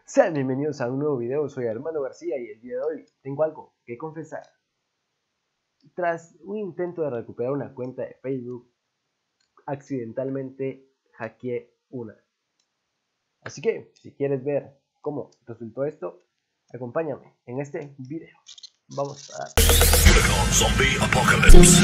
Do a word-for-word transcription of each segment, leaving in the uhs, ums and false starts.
Sean bienvenidos a un nuevo video, soy Armando García y el día de hoy tengo algo que confesar. Tras un intento de recuperar una cuenta de Facebook, accidentalmente hackeé una. Así que, si quieres ver cómo resultó esto, acompáñame en este video. Vamos a... Zombie Apocalypse.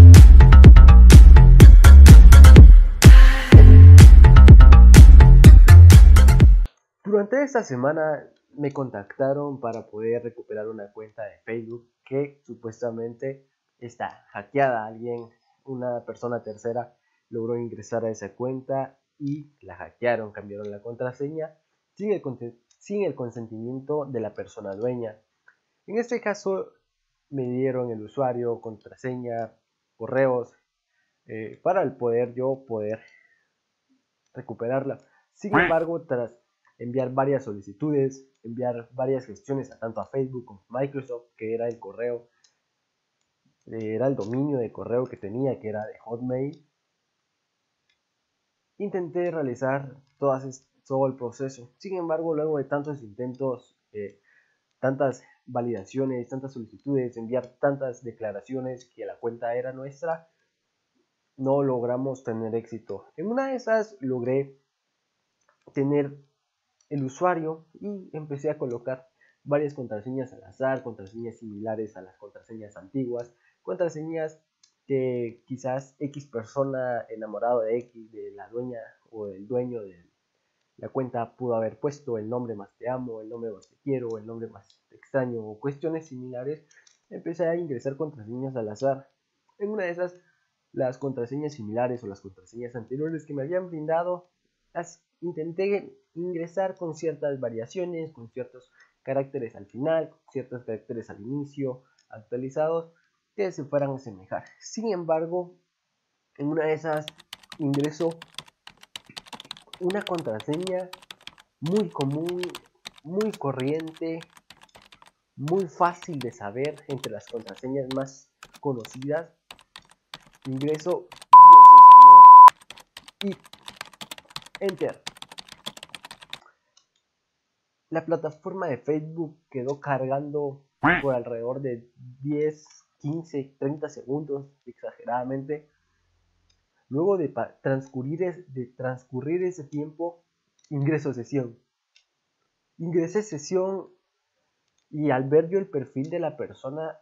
Durante esta semana me contactaron para poder recuperar una cuenta de Facebook que supuestamente está hackeada. Alguien, una persona tercera, logró ingresar a esa cuenta y la hackearon, cambiaron la contraseña sin el, sin el consentimiento de la persona dueña. En este caso me dieron el usuario, contraseña, correos, eh, para el poder yo poder recuperarla. Sin embargo, tras enviar varias solicitudes, enviar varias gestiones a tanto a Facebook como a Microsoft, que era el correo, era el dominio de correo que tenía, que era de Hotmail. Intenté realizar todas, todo el proceso. Sin embargo, luego de tantos intentos, eh, tantas validaciones, tantas solicitudes, enviar tantas declaraciones que la cuenta era nuestra, no logramos tener éxito. En una de esas logré tener el usuario y empecé a colocar varias contraseñas al azar, contraseñas similares a las contraseñas antiguas, contraseñas que quizás X persona enamorado de X, de la dueña o del dueño de la cuenta, pudo haber puesto el nombre más te amo, el nombre más te quiero, el nombre más te extraño o cuestiones similares. Empecé a ingresar contraseñas al azar. En una de esas, las contraseñas similares o las contraseñas anteriores que me habían brindado, las intenté ingresar con ciertas variaciones, con ciertos caracteres al final, con ciertos caracteres al inicio, actualizados, que se fueran a asemejar. Sin embargo, en una de esas ingreso una contraseña muy común, muy corriente, muy fácil de saber, entre las contraseñas más conocidas. Ingreso Dios es amor y Enter. La plataforma de Facebook quedó cargando por alrededor de diez, quince, treinta segundos exageradamente. Luego de transcurrir, de transcurrir ese tiempo, ingreso sesión. Ingresé sesión y al ver yo el perfil de la persona,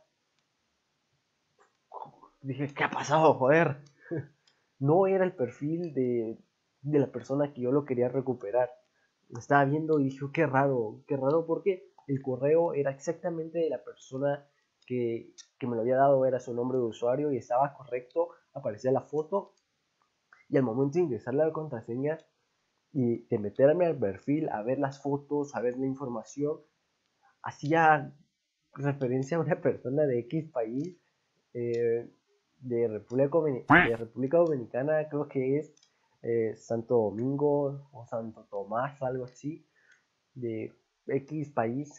dije, ¿qué ha pasado, joder? No era el perfil de, de la persona que yo lo quería recuperar. Estaba viendo y dije, qué raro, qué raro, porque el correo era exactamente de la persona que, que me lo había dado, era su nombre de usuario y estaba correcto, aparecía la foto, y al momento de ingresar la contraseña y de meterme al perfil a ver las fotos, a ver la información, hacía referencia a una persona de X país, eh, de, República de República Dominicana, creo que es eh, Santo Domingo o Santo Tomás, algo así, de X país.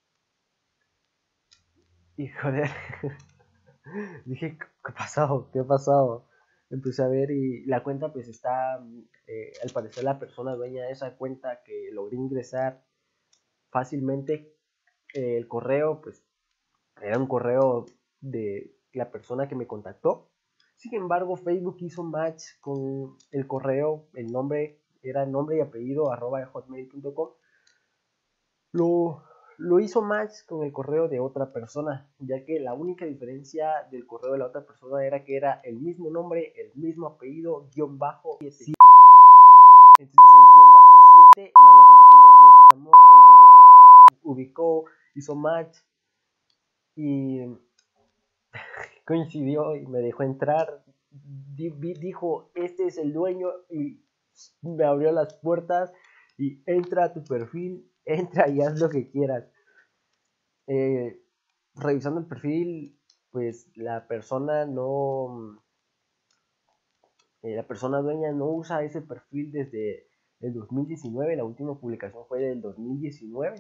Y joder, dije, ¿qué ha pasado? ¿Qué ha pasado? Empecé a ver y la cuenta pues está, eh, al parecer la persona dueña de esa cuenta que logré ingresar fácilmente, eh, el correo pues era un correo de la persona que me contactó. Sin embargo, Facebook hizo match con el correo, el nombre era nombre y apellido arroba hotmail punto com. Lo, lo hizo match con el correo de otra persona, ya que la única diferencia del correo de la otra persona era que era el mismo nombre, el mismo apellido, guión bajo siete. Entonces el guión bajo siete más la contraseña Dios es amor, Facebook ubicó, hizo match y coincidió y me dejó entrar. Dijo, este es el dueño, y me abrió las puertas y entra a tu perfil, entra y haz lo que quieras. Eh, revisando el perfil, pues la persona no, eh, la persona dueña no usa ese perfil desde el dos mil diecinueve, la última publicación fue del dos mil diecinueve.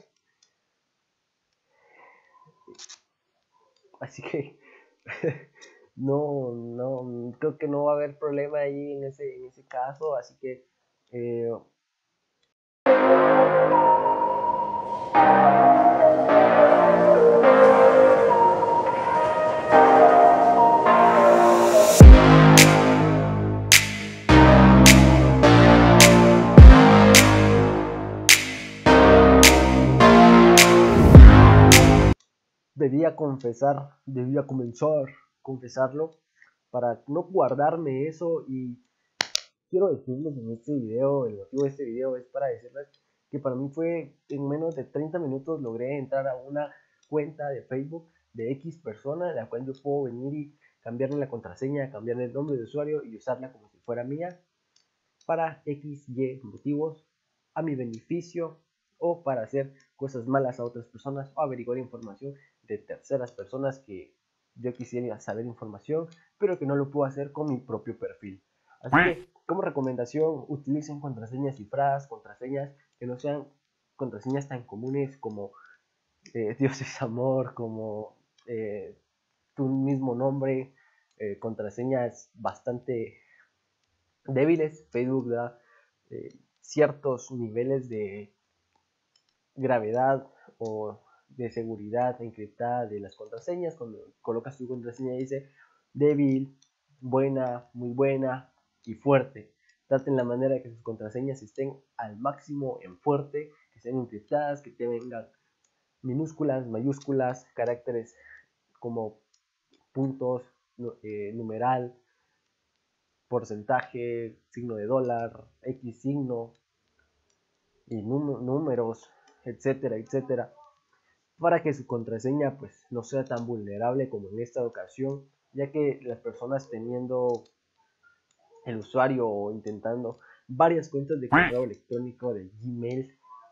Así que no, no, creo que no va a haber problema ahí en ese, en ese caso, así que eh, debía confesar, debía comenzar, confesarlo, para no guardarme eso. Y quiero decirles en este video, el motivo de este video es para decirles que para mí fue en menos de treinta minutos logré entrar a una cuenta de Facebook de X persona, en la cual yo puedo venir y cambiarle la contraseña, cambiarle el nombre de usuario y usarla como si fuera mía para X, Y motivos a mi beneficio, o para hacer cosas malas a otras personas, o averiguar información de terceras personas que yo quisiera saber información, pero que no lo puedo hacer con mi propio perfil. Así que, como recomendación, utilicen contraseñas cifradas, contraseñas que no sean contraseñas tan comunes como eh, Dios es amor, como eh, tu mismo nombre, eh, contraseñas bastante débiles. Facebook da eh, ciertos niveles de gravedad o de seguridad encriptada de las contraseñas. Cuando colocas tu contraseña dice débil, buena, muy buena y fuerte. Traten la manera de que sus contraseñas estén al máximo en fuerte, que sean encriptadas, que tengan minúsculas, mayúsculas, caracteres como puntos, eh, numeral, porcentaje, signo de dólar, X signo y números, etcétera, etcétera, para que su contraseña pues no sea tan vulnerable como en esta ocasión, ya que las personas teniendo el usuario o intentando varias cuentas de correo electrónico de Gmail,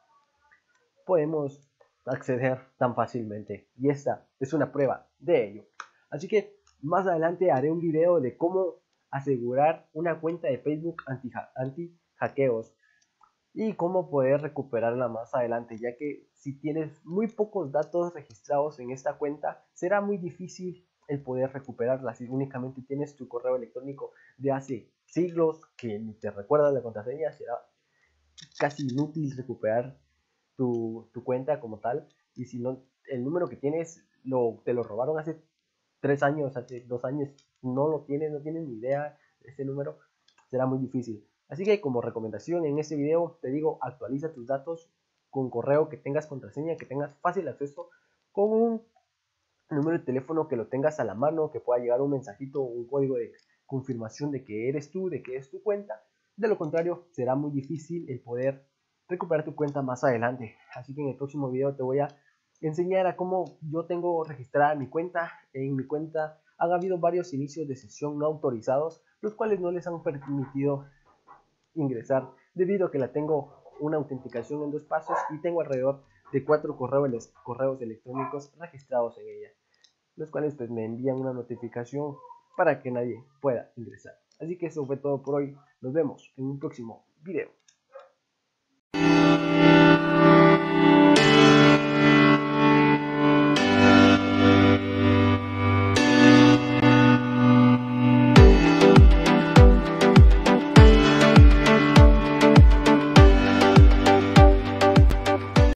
podemos acceder tan fácilmente, y esta es una prueba de ello. Así que más adelante haré un video de cómo asegurar una cuenta de Facebook anti, anti hackeos y cómo poder recuperarla más adelante, ya que si tienes muy pocos datos registrados en esta cuenta, será muy difícil el poder recuperarla. Si únicamente tienes tu correo electrónico de hace siglos que ni te recuerdas la contraseña, será casi inútil recuperar tu, tu cuenta como tal. Y si no, el número que tienes lo, te lo robaron hace tres años, hace dos años, no lo tienes, no tienes ni idea de ese número, será muy difícil. Así que como recomendación en este video te digo, actualiza tus datos con correo que tengas contraseña, que tengas fácil acceso, con un número de teléfono que lo tengas a la mano, que pueda llegar un mensajito o un código de confirmación de que eres tú, de que es tu cuenta. De lo contrario, será muy difícil el poder recuperar tu cuenta más adelante. Así que en el próximo video te voy a enseñar a cómo yo tengo registrada mi cuenta. En mi cuenta han habido varios inicios de sesión no autorizados, los cuales no les han permitido ingresar debido a que la tengo una autenticación en dos pasos y tengo alrededor de cuatro correos, correos electrónicos registrados en ella, los cuales pues me envían una notificación para que nadie pueda ingresar. Así que eso fue todo por hoy. Nos vemos en un próximo video.